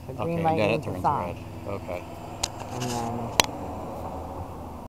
The Okay, green and light then it means turns it's on. red. Okay. And then